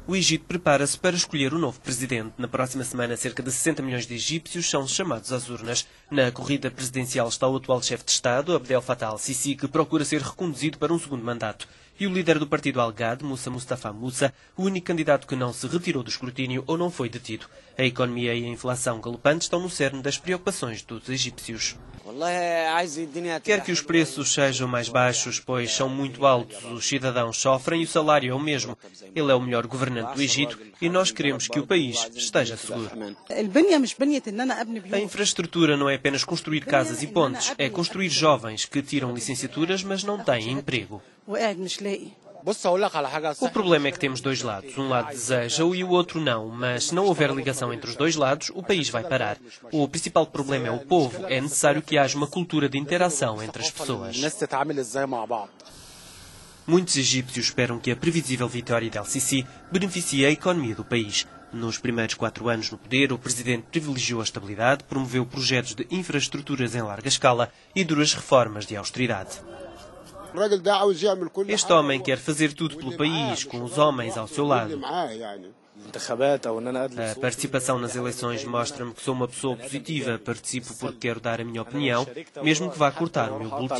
O Egito prepara-se para escolher o novo presidente. Na próxima semana, cerca de 60 milhões de egípcios são chamados às urnas. Na corrida presidencial está o atual chefe de Estado, Abdel Fattah al-Sisi, que procura ser reconduzido para um segundo mandato. E o líder do partido Al-Ghad, Moussa Mustafa Moussa, o único candidato que não se retirou do escrutínio ou não foi detido. A economia e a inflação galopante estão no cerne das preocupações dos egípcios. Quer que os preços sejam mais baixos, pois são muito altos, os cidadãos sofrem e o salário é o mesmo. Ele é o melhor governante do Egito e nós queremos que o país esteja seguro. A infraestrutura não é apenas construir casas e pontes, é construir jovens que tiram licenciaturas, mas não têm emprego. O problema é que temos dois lados. Um lado deseja-o e o outro não, mas se não houver ligação entre os dois lados, o país vai parar. O principal problema é o povo. É necessário que haja uma cultura de interação entre as pessoas. Muitos egípcios esperam que a previsível vitória de El-Sisi beneficie a economia do país. Nos primeiros 4 anos no poder, o presidente privilegiou a estabilidade, promoveu projetos de infraestruturas em larga escala e duras reformas de austeridade. Este homem quer fazer tudo pelo país, com os homens ao seu lado. A participação nas eleições mostra-me que sou uma pessoa positiva. Participo porque quero dar a minha opinião, mesmo que vá cortar o meu boletim.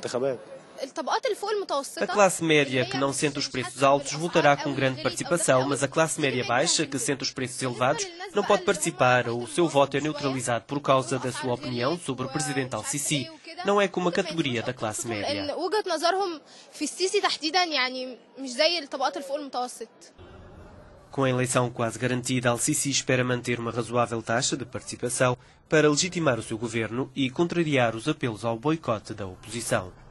A classe média, que não sente os preços altos, votará com grande participação, mas a classe média baixa, que sente os preços elevados, não pode participar ou o seu voto é neutralizado por causa da sua opinião sobre o presidente Al-Sisi. Não é como a categoria da classe média. Com a eleição quase garantida, Al-Sisi espera manter uma razoável taxa de participação para legitimar o seu governo e contrariar os apelos ao boicote da oposição.